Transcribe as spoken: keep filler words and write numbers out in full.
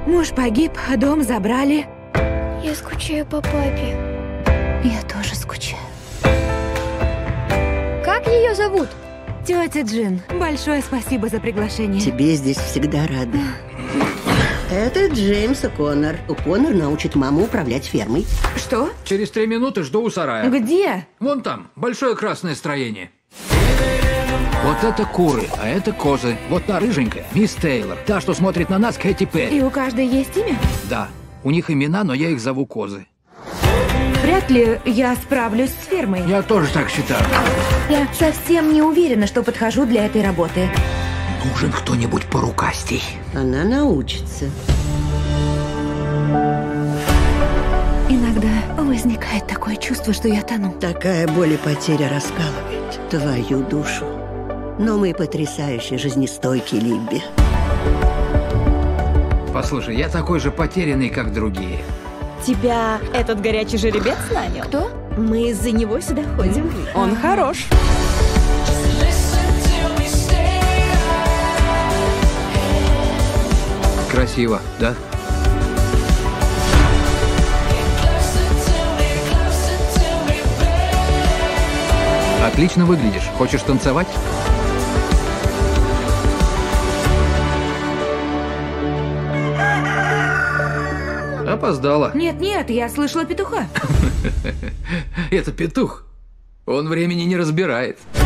Муж погиб, а дом забрали. Я скучаю по папе. Я тоже скучаю. Как ее зовут? Тетя Джин, большое спасибо за приглашение. Тебе здесь всегда рады. Это Джеймс О'Коннор. О'Коннор научит маму управлять фермой. Что? Через три минуты жду у сарая. Где? Вон там, большое красное строение. Вот это куры, а это козы. Вот та рыженькая, мисс Тейлор. Та, что смотрит на нас, Кэти Перри. И у каждой есть имя? Да, у них имена, но я их зову козы. Вряд ли я справлюсь с фермой. Я тоже так считаю. Я совсем не уверена, что подхожу для этой работы. Нужен кто-нибудь порукастей. Она научится. Иногда возникает такое чувство, что я тону. Такая боль и потеря раскалывает твою душу. Но мы потрясающе жизнестойкие, Либби. Послушай, я такой же потерянный, как другие. Тебя этот горячий жеребец нанял? Кто? Мы из-за него сюда ходим. Он хорош. Красиво, да? Отлично выглядишь. Хочешь танцевать? Опоздала. Нет-нет, я слышала петуха. Это петух. Он времени не разбирает.